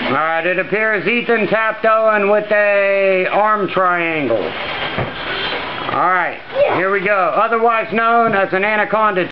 Alright, it appears Ethan tapped Owen with a arm triangle. Alright, here we go. Otherwise known as an anaconda